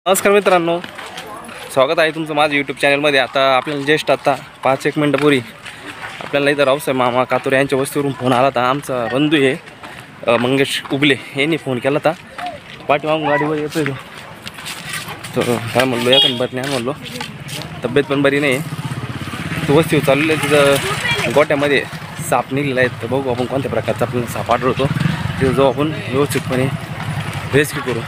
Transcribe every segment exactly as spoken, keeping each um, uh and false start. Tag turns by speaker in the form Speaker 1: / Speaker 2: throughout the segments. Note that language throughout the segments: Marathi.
Speaker 1: नमस्कार मित्रांनो, स्वागत आहे तुमचं माझं यूट्यूब चॅनलमध्ये। आता आपल्याला जस्ट आता पाच एक मिनटापूर्वी आपल्याला इथं रावसाहेब मामा कातोरे यांच्या वस्तीवरून फोन आला होता। आमचा बंधू आहे मंगेश उगले यांनी फोन केला होता। पाठीमागून गाडीवर येतोय तो तर काय म्हणलो यातून बरं नाही म्हणलो, तब्येत पण बरी नाही आहे। तो वस्तीवर चाललेलं आहे, तिथं गोट्यामध्ये साप निघलेला आहे। तर बघू आपण कोणत्या प्रकारचा आपल्याला साप आढळतो, तिथं जाऊ आपण व्यवस्थितपणे रेस्क्यू करू।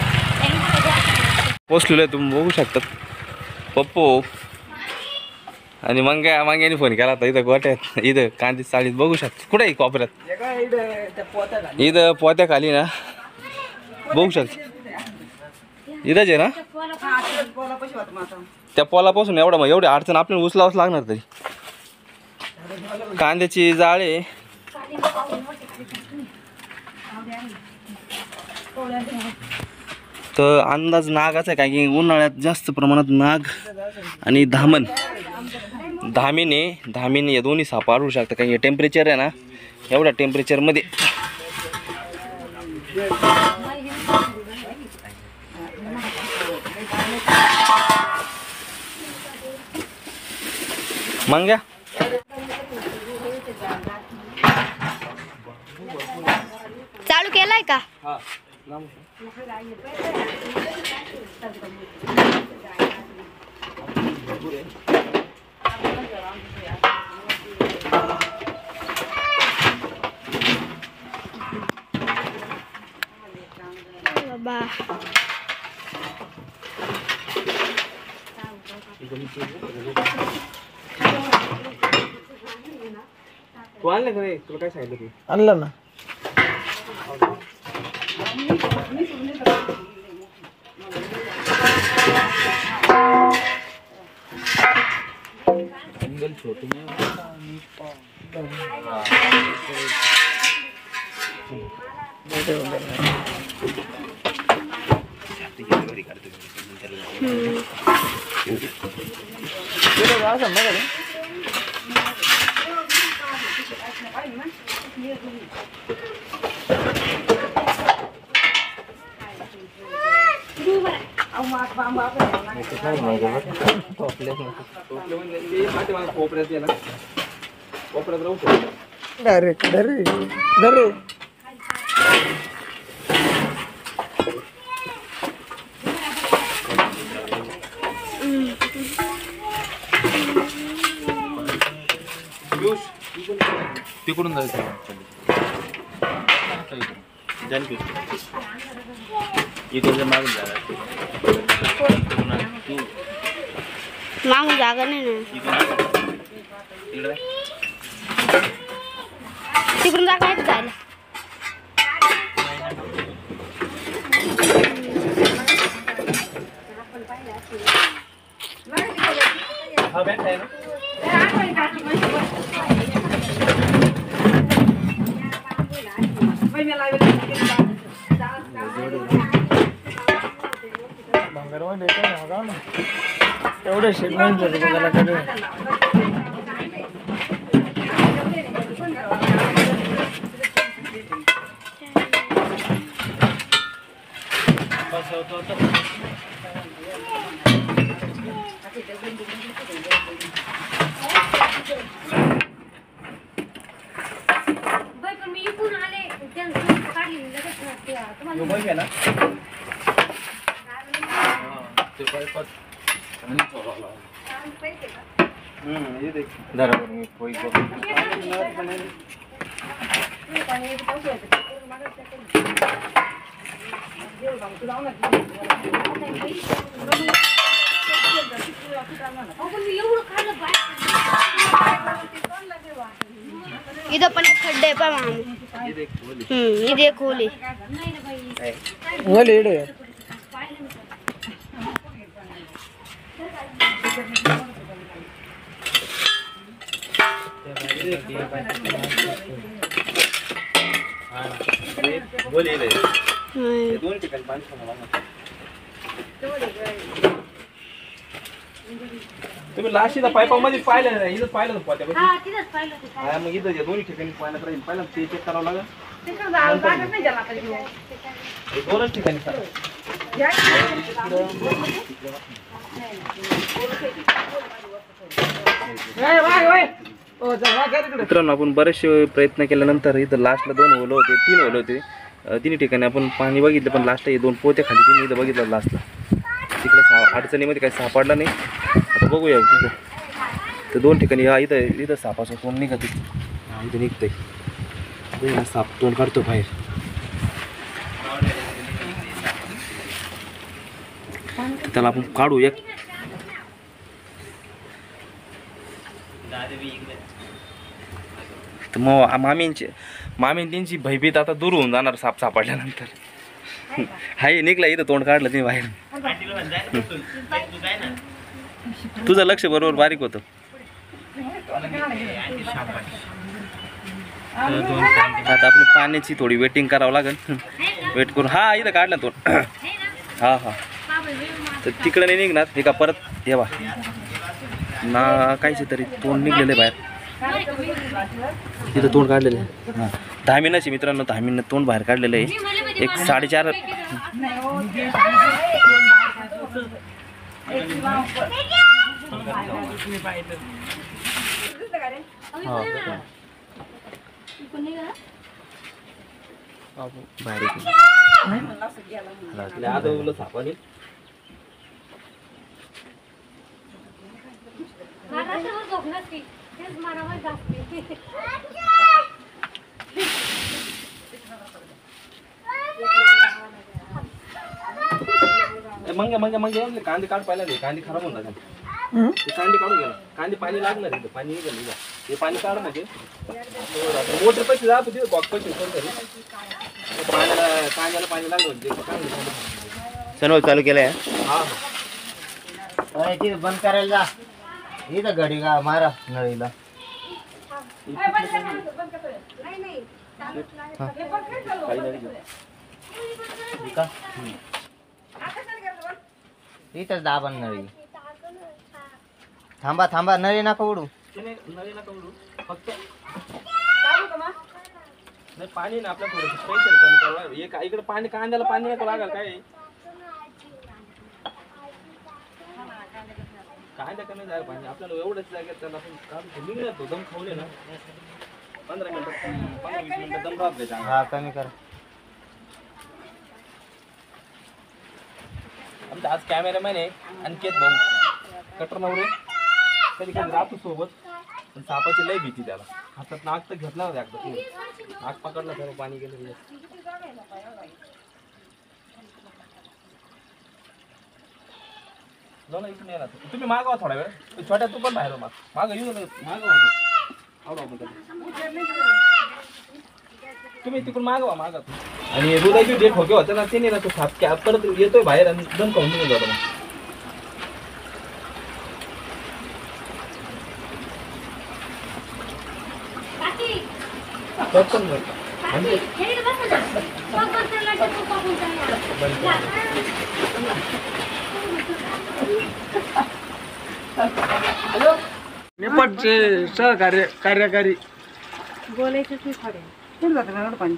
Speaker 1: पोचलेलं आहे तुम्ही बघू शकतात, पप्पू आणि मंग्या मंग्याने फोन केला होता इथं गोट्यात, इथं कांदी चाळीत बघू शकता। कुठे आहे कोपऱ्यात? इथं पोत्या खाली ना बघू शकता, इथंच आहे ना। त्या पोलापासून एवढा मग एवढी अडचण आपल्याला उचलावंच लागणार। तरी कांद्याची जाळे तर अंदाज नागाचा आहे, काय की उन्हाळ्यात जास्त प्रमाणात नाग आणि धामण धामीने धामीने या दोन्ही साप आढळू शकतात। काही टेम्परेचर आहे ना, एवढ्या टेम्परेचरमध्ये मंग्या
Speaker 2: चालू केलाय का? बाबा
Speaker 1: तू आणलं का रे? तुला काय सांगितलं? तू
Speaker 3: आणलं ना? डायरेक्ट डायरेक्ट
Speaker 1: तिकडून जायचं इकडे मागून जागा
Speaker 2: मागून जागा नाही ना, तिकडून जागा आहे जायला।
Speaker 1: हा बॅग आहे ना,
Speaker 3: एवढे शेडमेंट होते त्याला कडे
Speaker 2: इधर पण एक खड्डे पा मामू। हम्म इधर एक खोली
Speaker 3: ओले इडे
Speaker 1: बोले दोन ठिकाणी पाणी तुम्ही लाशीला पाईपामध्ये पाहिलं नाही, इथं पाहिलं होतं पोत्यामध्ये? हा मग इथं या दोन्ही ठिकाणी पाण्यात राहील, पहिला ते चेक करावं लागेल। दोनच ठिकाणी मित्रांनो आपण बरेचसे प्रयत्न केल्यानंतर इथं लास्टला दोन ओलं होते, तीन ओलं होते. अं, तिन्ही ठिकाणी आपण पाणी बघितलं, पण लास्टला हे दोन पोते खाली तिने इथं बघितलं लास्टला. तिकडे सा अडचणीमध्ये काही सापडला नाही. आता बघूया तिथं तर दोन ठिकाणी हा इथं इथं सापाचं तोंड निघत हा इथं निघतंय. साप तोंड काढतो बाहेर. त्याला आपण काढू एक. तर मग मामींची मामी त्यांची भयभीत आता दूर होऊन जाणार साप सापडल्यानंतर. हाय निघला इथं तोंड काढलं ते बाहेर. तुझं लक्ष बरोबर बारीक होतं. आता आपली पाण्याची थोडी वेटिंग करावं लागेल. वेट करून हा इथं काढला तोंड. हा हा तर तिकडे नाही निघणार हे का परत हे बा ना कायचे तरी तोंड निघलेलं बाहेर. तिथं तोंड काढलेलं आहे. हां धामीनाची मित्रांनो धामीनं तोंड बाहेर काढलेलं आहे. एक साडेचार हां बाहेर सापाने मंगे मंगे मंगे कांदे काढ पाहिला नाही. कांदे खराब होऊन जातात. ते कांदे काढून गेला. कांदे पाणी लागणार आहे. पाणी निघालं हे पाणी काढ म्हणजे मोटर पैसे जात होते बॉक्स पैसे पाण्याला कांद्याला पाणी लागलं होते. सर्व चालू केलंय. हा
Speaker 3: ते बंद करायला जा. इथं घडी का मारा नळीला. इथंच दाबा नळी. थांबा थांबा नळी नका उडू.
Speaker 1: नळी नका उडू फक्त नाही पाणी ना आपल्या थोडं स्पेशल कमी करावं. एक इकडे पाणी कांद्याला पाणी नको लागेल काय कांद्या कमी जायला पाहिजे आपल्याला. एवढंच जागेत त्याला आपण काढून निघणार तो दम खावले ना पंधरा मिनिटं पंधरा वीस मिनिटं दम राहत नाही.
Speaker 3: हा कमी करा.
Speaker 1: आमचा आज कॅमेरामॅन आहे अंकित भाऊ कटर नवरे. कधी कधी राहतो सोबत पण सापाची लय भीती त्याला. हातात नाक तर घेतला होता एकदा. नाक पकडला त्याला पाणी गेलं. जाऊ ना इकडून येणार तुम्ही मागवा थोडा वेळ. छोट्या तू पण बाहेर माग मागं येऊ नका. मागवा आवडा आपण तुम्ही तिकडून मागवा मागा तू. आणि हृदयाची जे ठोके होते ना ते नाही ना तो साप कॅप परत येतोय बाहेर आणि दम खाऊन निघून जातो.
Speaker 3: नेपाळचे सहकार्य कार्यकारी
Speaker 2: बोलायचंच नाही खरं.
Speaker 3: कुठं जातं ना पाणी.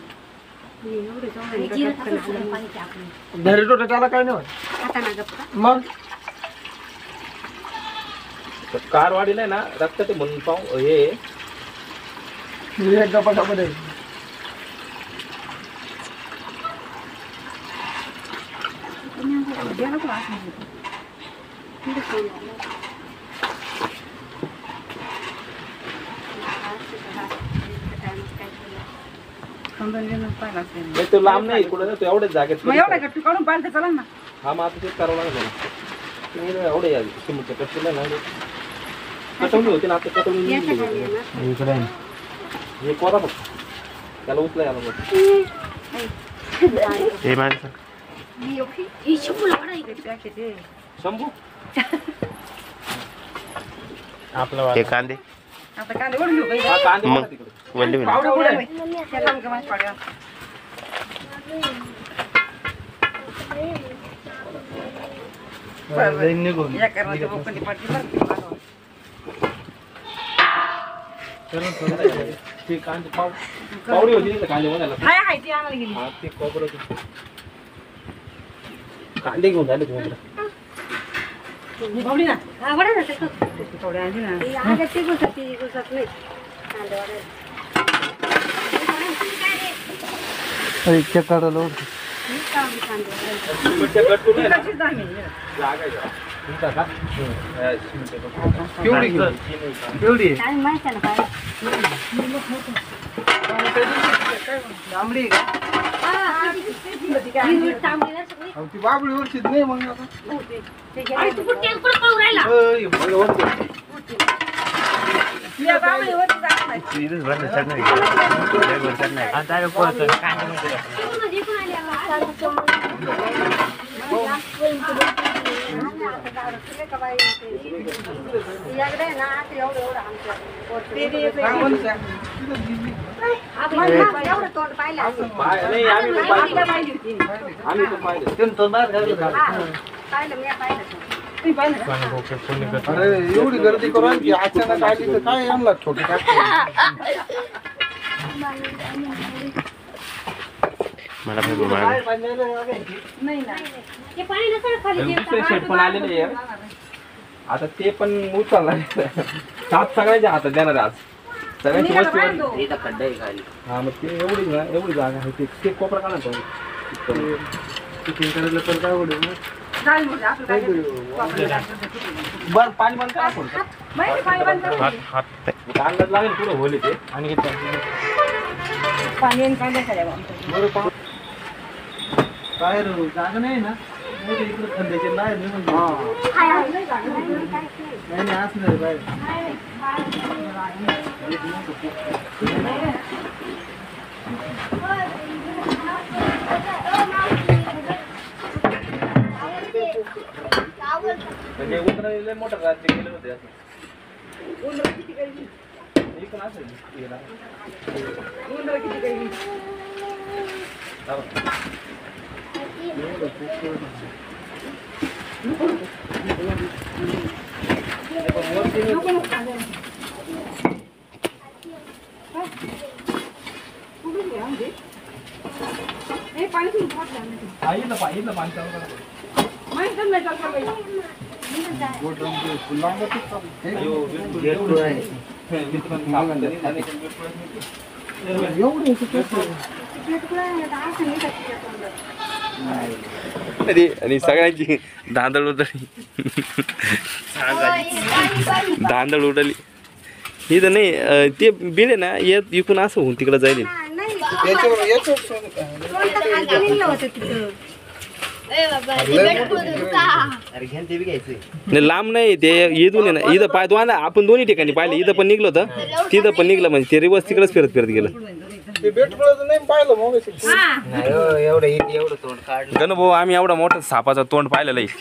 Speaker 3: घरी टोटा त्याला काय नाही होत. मग
Speaker 1: कारवाडीला ना रक्त ते म्हणून पाहू हे
Speaker 3: एक गपाटामध्ये
Speaker 1: तो लांब नाही कुठं तो एवढ्याच जागेत.
Speaker 3: एवढा गट्टू काढून पाहिलं तर चला ना.
Speaker 1: हा मग आता तेच करावं लागेल मला. एवढे या चिमूटच्या कटकीला ना कटवली होती ना आता कटवली इकडे हे कोरा फक्त त्याला उचला याला मग हे माणसं शंभू आपला हे कांदे
Speaker 3: आता कांदे ओढून घेऊ.
Speaker 1: हा कांदे मग तिकडे वल्ली होईल.
Speaker 3: पावडं पुढे त्याला मग माहिती पाड्या. निघून या करण्याच्या बोकंडी पाठी बरं.
Speaker 1: ते कांदे पाव पावडी होती कांदे म्हणाला.
Speaker 3: हाय हाय ती आणायला गेली.
Speaker 1: हा ते कोबरं कांदे घेऊन झाले तुम्ही
Speaker 3: बाबळी वर्षीच नाही मग आता अरे एवढी गर्दी करून की अचानक आली तर काय आणला छोटी
Speaker 1: मला दुसरे शेट पण आलेले आहे आता ते पण उचलणार सात सगळ्याच्या हातात देणार आज सगळ्यांची वस्ती हा मग ते एवढी ना एवढी जागा आहे ते ते कोपरा का नाही करायला तर काय एवढं बर पाणी बंद करा अंदाज लागेल पुढं होले ते आणि काय रे जागा नाही ना इकडे खंड्याचे नाही नाही असणार बाहेर म्हणजे उतरायला मोटर रात्री गेले होते असं पण असेल अरे आणि सगळ्यांची धांदळ उडली धांदळ उडली ही तर नाही ते बिल ना येत इकून असं होऊन तिकडे जाईल लांब नाही ते इथून आहे ना इथं पाय दोन आपण दोन्ही ठिकाणी पाहिलं इथं पण निघलं होतं तिथं पण निघलं म्हणजे ते रिवर्स तिकडेच फिरत फिरत गेलं गण भाऊ आम्ही एवढा मोठा सापाचं तोंड पाहिलेलं आहे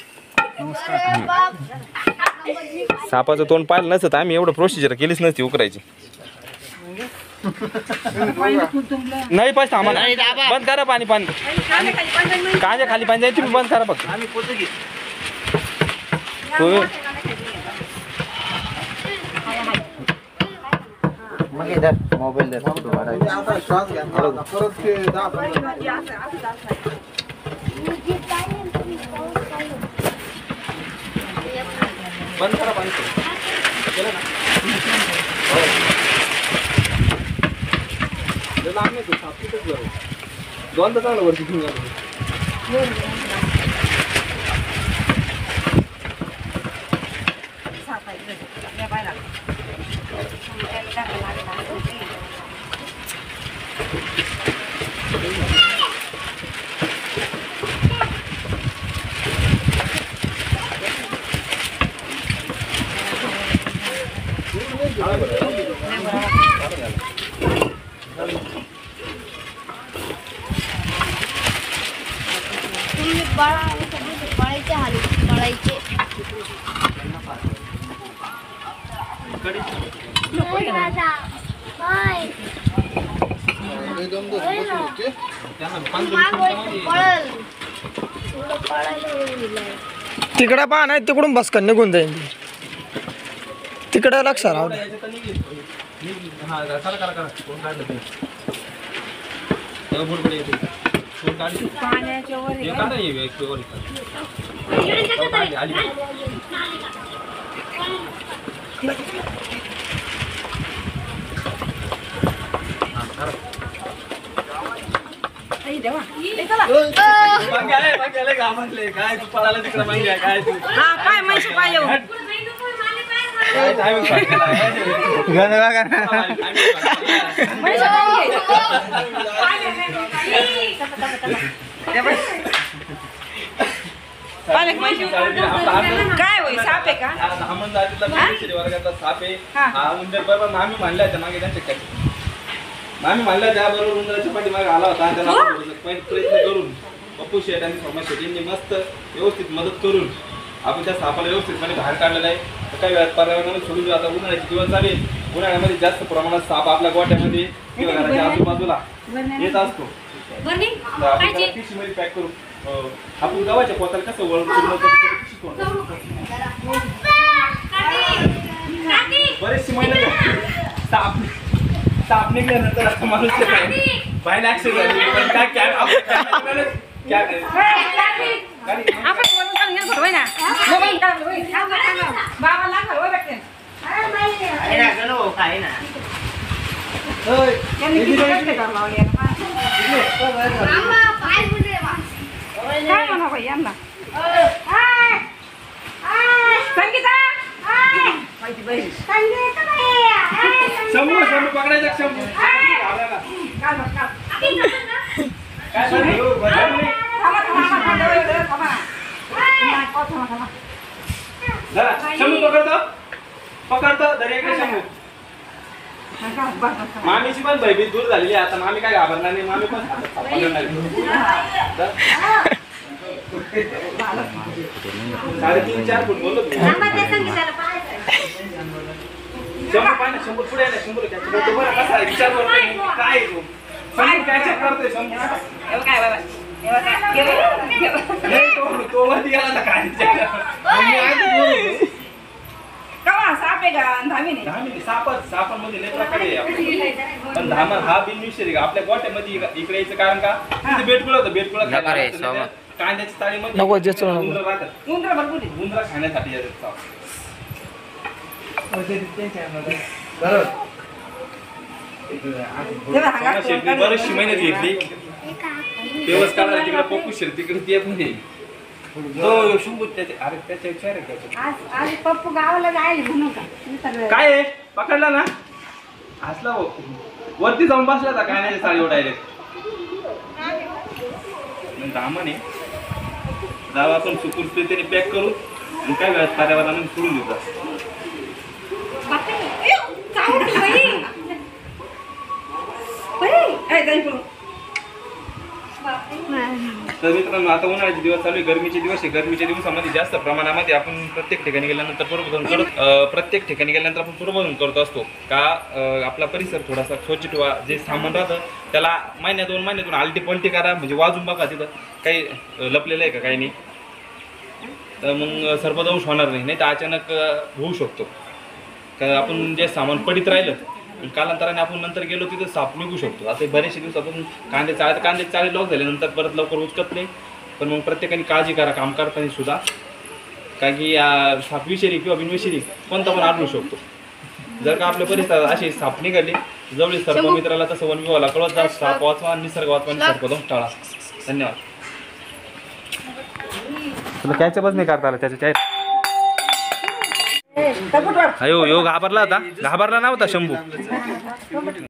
Speaker 1: सापाचं तोंड पाहिलं नसतं तर आम्ही एवढं प्रोसिजर केलीच नसती उकरायची नाही पाहिजे आम्हाला बंद करा पाणी पाणी कांद्या खाली पाणी जायची तुम्ही बंद करा फक्त
Speaker 3: मोबाईल
Speaker 1: बंद करा पाणी दोन तर चांगलं वरती घेऊन
Speaker 2: बळायचे हाल बळायचे
Speaker 4: तिकडे पहा नाही तिकडून बसकन निघून जाईल तिकडे लक्ष राहू
Speaker 1: पाण्याच्या वर काय तू पळाला तिकडे मागे काय तू
Speaker 5: काय म्हैशी पाय येऊ काय होई साप आहे का
Speaker 1: वर्गातला साप आहे हा उंदर बरोबर मामी म्हणल्या होत्या मागे त्यांच्या मामी म्हणल्या त्याबरोबर उंदराच्या पाठीमागे आला होता त्याला प्रयत्न करून पप्पू शेठ आणि सोमा शेठ यांनी मस्त व्यवस्थित मदत करून आपण त्या सापाला व्यवस्थितपणे बाहेर काढलेलं आहे. तर काही वेळात पर्यावरणामध्ये सोडून देऊ. आता उन्हाळ्याचे दिवस झाले, उन्हाळ्यामध्ये जास्त प्रमाणात साप आपल्या गोठ्यामध्ये किंवा घराच्या आजूबाजूला येत असतो. तर आपण त्याला पिशवीमध्ये पॅक करू. अं, आपण गव्हाच्या पोताला कसं वळून पूर्ण करतो बरेचशी महिला साप साप निघल्यानंतर आता माणूस बाहेर ऍक्सिडेंट झाली पण काय कॅब क्या
Speaker 5: संगीता
Speaker 1: शंभू शंभू पकडायचा शंभू शंभू पकडतो पकडतो दर्याकडे शंभू. मामीची पण भयभीत दूर झालेली आहे आता. मामी काय घाबरणार नाही. मामी पण साडेतीन चार फूट बोलतो शंभू पाहिजे. शंभू पुढे ना शंभू बरं कसा आहे विचार करतो काय तू शंभू काय चेक करतोय शंभू तो वरती गेला काय
Speaker 5: साप आहे का धामी नाही
Speaker 1: धामी सापच सापांमध्ये लय प्रकार आहे. पण धामा हा बिनविषयी आपल्या गोट्यामध्ये इकडे यायचं कारण का तिथे बेटकुळा होतं. बेटकुळा कांद्याच्या चाळीमध्ये उंदरं राहतात.
Speaker 5: उंदर भरपूर
Speaker 1: उंदरं खाण्यासाठी येतात. बरीचशी मेहनत घेतली तेव्हाच काढायला तिकडे पप्पू शेर तिकडे ते पण नाही. हो शंभू त्याचे अरे त्याच्या विचार आहे त्याचे
Speaker 2: आज पप्पू गावाला जायला म्हणून का
Speaker 1: काय आहे पकडला ना हसला हो वरती जाऊन बसला का काय नाही साडीवर डायरेक्ट दामाने जावा आपण सुपूर्तीने पॅक करू आणि काय वेळात पर्यावरणाने सोडून देतात. तर मित्रांनो आता उन्हाळ्याचे दिवस चालू आहे. गरमीचे दिवस आहे. गरमीच्या दिवसामध्ये जास्त प्रमाणामध्ये आपण प्रत्येक ठिकाणी गेल्यानंतर पूर्वबोधन करत प्रत्येक ठिकाणी गेल्यानंतर आपण पूर्वबोधन करत असतो का आपला परिसर थोडासा स्वच्छ ठेवा. जे सामान राहतं त्याला महिन्या दोन महिन्यातून आलटी पलटी करा म्हणजे वाजून बघा तिथं काही लपलेलं आहे का काही नाही. तर मग सर्पदंश होणार नाही. नाही तर अचानक होऊ शकतो का आपण जे सामान पडीत राहिलं कालांतराने आपण नंतर गेलो तिथं साप निघू शकतो. आता बरेचसे दिवस आपण कांदे चाळे कांदे चाळे लॉक झाल्यानंतर परत लवकर उचकत नाही. पण मग प्रत्येकाने काळजी करा काम करताना सुद्धा कारण की साप विषारी किंवा बिनविषारी कोणता पण आढळू शकतो. जर का आपल्या परिसरात अशी साप निघाली जवळील सर्प मित्राला तसं वन विभागाला कळत जा. साप वाचवा निसर्ग वाचवा आणि सर्पदंश टाळा. धन्यवाद. तुला कॅचअपच नाही करता आलं त्याच्या चाय अयो यो घाबरला होता घाबरला नव्हता शंभू.